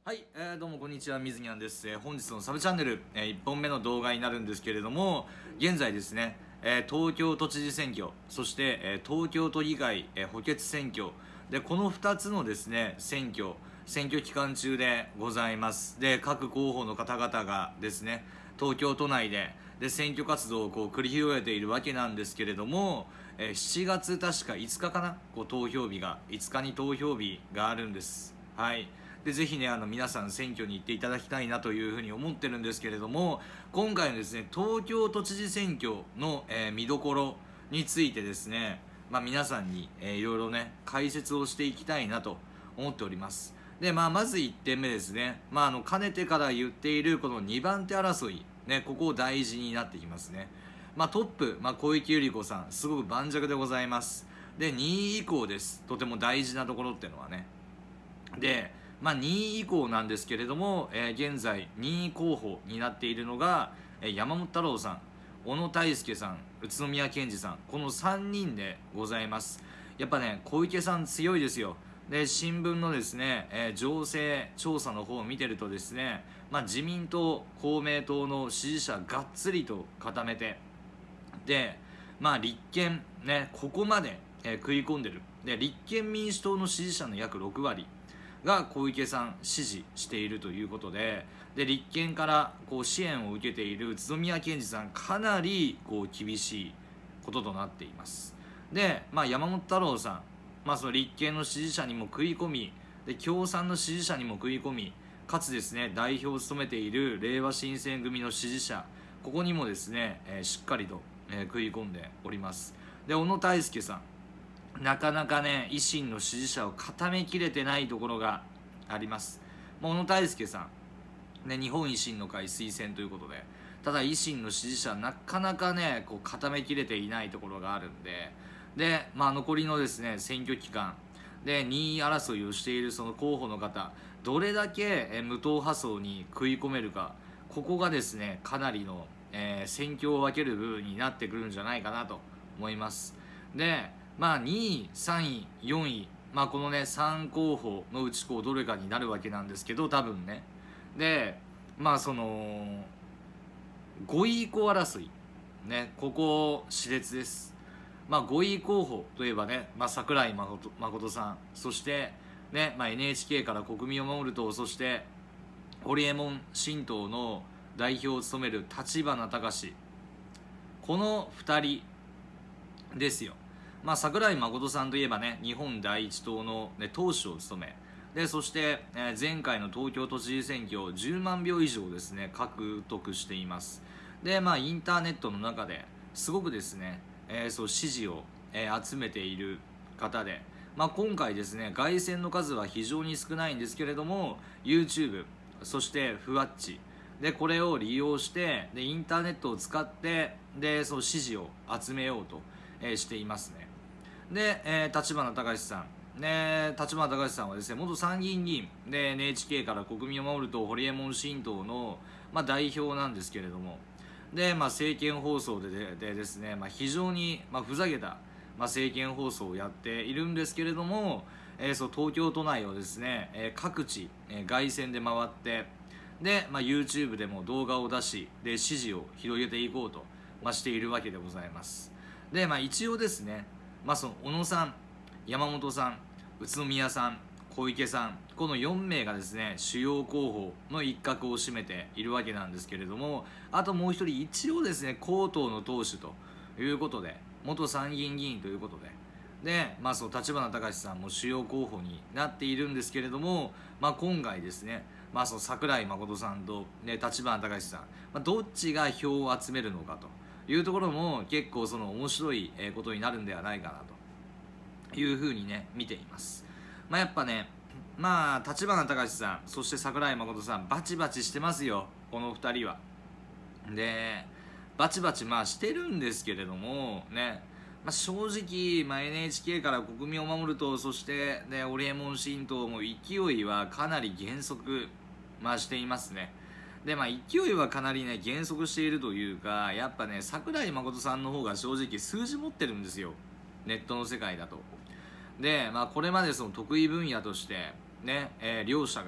はい、どうもこんにちは、みずにゃんです。本日のサブチャンネル、1本目の動画になるんですけれども、現在ですね、東京都知事選挙、そして、東京都議会、補欠選挙で、この2つのですね選挙期間中でございます。で、各候補の方々がですね、東京都内で選挙活動を繰り広げているわけなんですけれども、7月確か5日かな、投票日が5日に投票日があるんです。はい。でぜひね、皆さん選挙に行っていただきたいなというふうに思ってるんですけれども、今回のですね東京都知事選挙の、見どころについてですね、皆さんに、いろいろね解説をしていきたいなと思っております。で、まず1点目ですね、かねてから言っているこの2番手争い、ね、ここ大事になってきますね。トップ、小池百合子さん、すごく盤石でございます。で、2位以降です。とても大事なところっていうのはね。で、2位以降なんですけれども、現在2位候補になっているのが、山本太郎さん、小野泰輔さん、宇都宮健児さん、この3人でございます。やっぱね、小池さん強いですよ。で、新聞のですね、情勢調査の方を見てるとですね、自民党、公明党の支持者がっつりと固めて、で、立憲ね、ここまで、食い込んでる。で、立憲民主党の支持者の約6割が小池さん支持しているということで、立憲から支援を受けている宇都宮健児さん、かなり厳しいこととなっています。で、山本太郎さん、その立憲の支持者にも食い込み、で共産の支持者にも食い込み、かつですね代表を務めているれいわ新選組の支持者、ここにもですね、しっかりと、食い込んでおります。で、小野泰輔さん、なかなかね維新の支持者を固めきれてないところがあります。小野泰輔さん、ね、日本維新の会推薦ということで、ただ維新の支持者なかなかね固めきれていないところがあるんで、残りのですね選挙期間で2位争いをしているその候補の方、どれだけ無党派層に食い込めるか、ここがですねかなりの、選挙を分ける部分になってくるんじゃないかなと思います。で、2位、3位、4位、このね3候補のうちどれかになるわけなんですけど、多分ね。で、その5位以降争いね、ここ熾烈です。5位候補といえばね、桜井誠さん、そしてね、NHK から国民を守る党、そしてホリエモン新党の代表を務める立花孝志、この2人ですよ。桜井誠さんといえばね、日本第一党の、党首を務め、でそして、前回の東京都知事選挙10万票以上ですね獲得しています。で、インターネットの中ですごくですね、そう支持を、集めている方で、今回ですね凱旋の数は非常に少ないんですけれども、 YouTube、 そしてふわっちでこれを利用して、でインターネットを使って、でそう支持を集めようと、していますね。で、立花孝志さん、立花孝志さんはですね、元参議院議員で NHK から国民を守る党、ホリエモン新党の、代表なんですけれども、で、政見放送でですね、非常に、ふざけた、政見放送をやっているんですけれども、そう東京都内をですね、各地、凱旋で回って、で、YouTube でも動画を出し、で支持を広げていこうと、しているわけでございます。で、一応ですね、その小野さん、山本さん、宇都宮さん、小池さん、この4名がですね主要候補の一角を占めているわけなんですけれども、あともう一人一応ですね公党の党首ということで、元参議院議員ということで、そう立花孝志さんも主要候補になっているんですけれども、今回ですね、その桜井誠さんと、立花孝志さん、どっちが票を集めるのかというところも結構その面白いことになるんではないかなというふうにね見ています。やっぱね、立花孝志さん、そして桜井誠さん、バチバチしてますよ、この2人は。で、バチバチしてるんですけれどもね、正直、NHK から国民を守る党、そしてホリエモン新党も勢いはかなり減速、していますね。で、勢いはかなりね減速しているというか、やっぱね桜井誠さんの方が正直数字持ってるんですよ、ネットの世界だと。で、これまでその得意分野としてね、両者が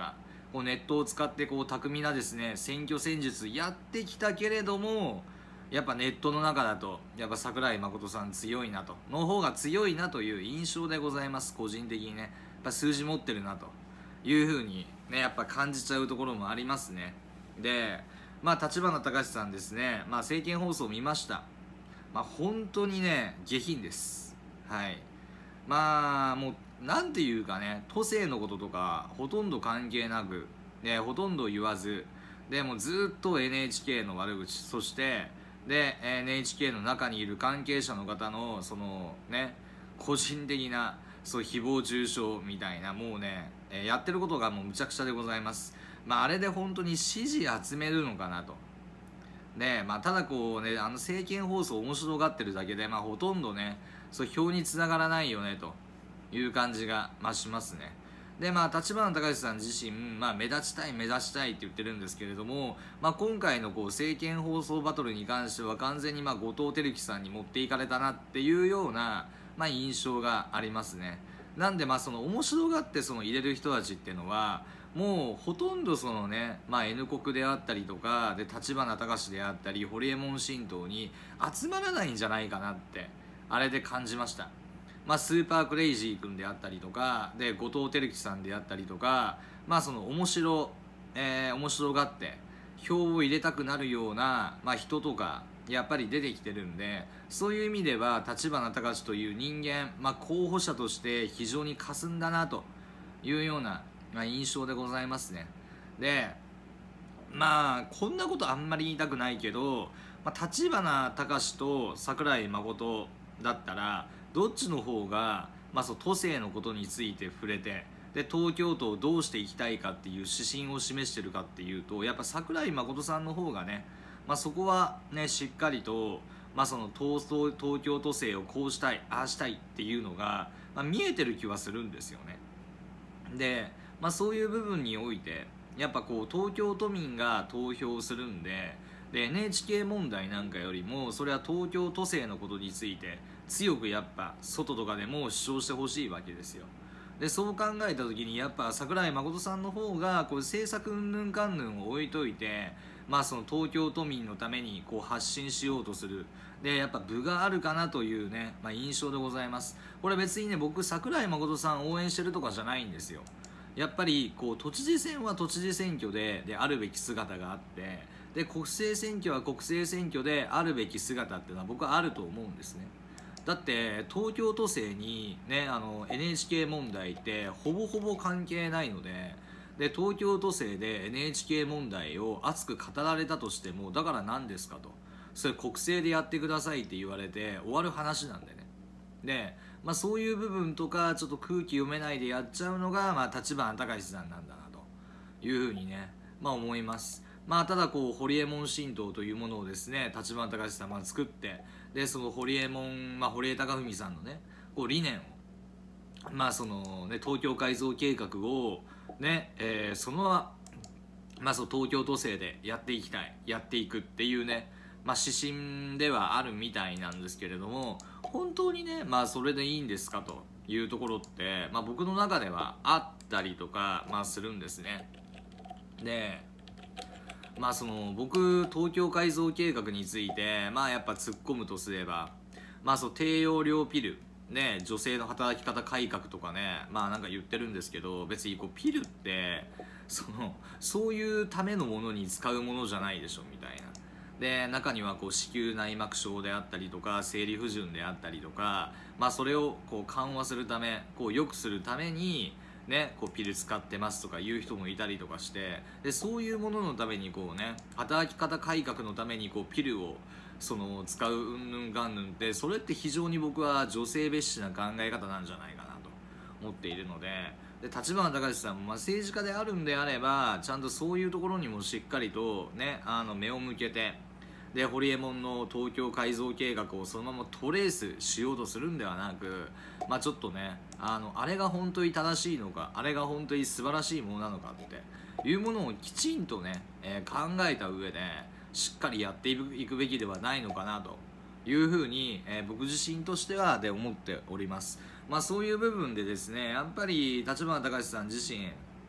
こうネットを使ってこう巧みなですね選挙戦術やってきたけれども、やっぱネットの中だとやっぱ桜井誠さん強いなとの方が強いなという印象でございます。個人的にねやっぱ数字持ってるなというふうにねやっぱ感じちゃうところもありますね。で立花隆さんですね、政見放送見ました。本当にね下品です。はい。もうなんていうかね、都政のこととかほとんど関係なく、ほとんど言わずでもうずっと NHK の悪口、そしてで NHK の中にいる関係者の方のそのね個人的なそう誹謗中傷みたいな、もうね、やってることがもうむちゃくちゃでございます。あれで本当に支持集めるのかなと。でただこうね政見放送面白がってるだけでほとんどねそう票につながらないよねという感じがしますね。で立花隆さん自身、目立ちたい目立ちたいって言ってるんですけれども、今回のこう政見放送バトルに関しては完全に後藤輝樹さんに持っていかれたなっていうような、印象がありますね。なんでその面白がってその入れる人たちっていうのはもうほとんどそのね、N 国であったりとかで立花隆であったりホリエモン新党に集まらないんじゃないかなってあれで感じました。スーパークレイジー君であったりとかで後藤輝樹さんであったりとかその面白がって票を入れたくなるような、人とかやっぱり出てきてるんで、そういう意味では立花隆という人間、候補者として非常に霞んだなというような、印象でございますね。でこんなことあんまり言いたくないけど、立花隆と桜井誠だったらどっちの方が、そう都政のことについて触れてで東京都をどうしていきたいかっていう指針を示してるかっていうと、やっぱ桜井誠さんの方がね、そこはねしっかりと、その東京都政をこうしたいああしたいっていうのが、見えてる気はするんですよね。で、そういう部分においてやっぱこう東京都民が投票するんで、NHK 問題なんかよりもそれは東京都政のことについて強くやっぱ外とかでも主張してほしいわけですよ。でそう考えた時にやっぱ桜井誠さんの方がこう政策云々かんぬんを置いといて、その東京都民のためにこう発信しようとするでやっぱ分があるかなというね、印象でございます。これ別にね僕桜井誠さん応援してるとかじゃないんですよ。やっぱりこう都知事選は都知事選挙であるべき姿があって、で国政選挙は国政選挙であるべき姿っていうのは僕はあると思うんですね。だって東京都政にねNHK 問題ってほぼほぼ関係ないので、東京都政で NHK 問題を熱く語られたとしてもだから何ですかと、それ国政でやってくださいって言われて終わる話なんでね。でそういう部分とかちょっと空気読めないでやっちゃうのが立花隆さんなんだなというふうにね思います。ただこうホリエモン新党というものをですね立花隆さんが作って、でそのホリエモン、堀江貴文さんのねこう理念をそのね東京改造計画をね、そのそう東京都政でやっていきたいやっていくっていうね指針ではあるみたいなんですけれども、本当にねそれでいいんですかというところって、僕の中ではあったりとか、するんですね。でその僕東京改造計画についてやっぱ突っ込むとすればそう低用量ピルね、女性の働き方改革とかねなんか言ってるんですけど、別にこうピルってそういうためのものに使うものじゃないでしょみたいな。で中にはこう子宮内膜症であったりとか生理不順であったりとか、それをこう緩和するためこう良くするためにね、こうピル使ってますとかいう人もいたりとかして、でそういうもののためにこうね働き方改革のためにこうピルを使ううんぬんがんぬんって、それって非常に僕は女性蔑視な考え方なんじゃないかなと思っているので、立花隆さんも政治家であるんであればちゃんとそういうところにもしっかりとね目を向けて、でホリエモンの東京改造計画をそのままトレースしようとするんではなく、ちょっとねあれが本当に正しいのか、あれが本当に素晴らしいものなのかっていうものをきちんとね、考えた上でしっかりやっていくべきではないのかなというふうに、僕自身としては思っております。そういう部分でですねやっぱり立花隆さん自身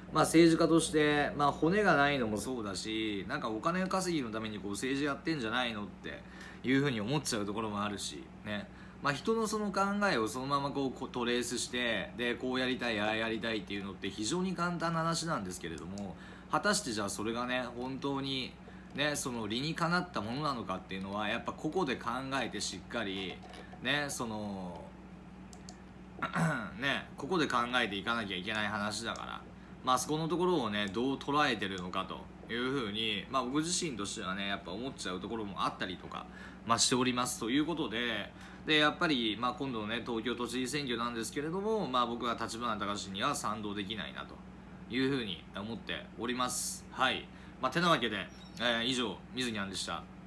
まあ、政治家として、まあ、骨がないのもそうだし、なんかお金稼ぎのためにこう政治やってんじゃないのっていうふうに思っちゃうところもあるしね。まあ、人のその考えをそのままこうトレースして、でこうやりたいああやりたいっていうのって非常に簡単な話なんですけれども、果たしてじゃあそれがね本当にねその理にかなったものなのかっていうのはやっぱ個々で考えてしっかりねそのねここで考えていかなきゃいけない話だから、まあそこのところをねどう捉えてるのかというふうに、まあ、僕自身としてはねやっぱ思っちゃうところもあったりとか、まあ、しておりますということでやっぱり、まあ、今度のね東京都知事選挙なんですけれども、まあ、僕は立花隆には賛同できないなというふうに思っております。はい、まあ、てなわけで、以上水木杏でした。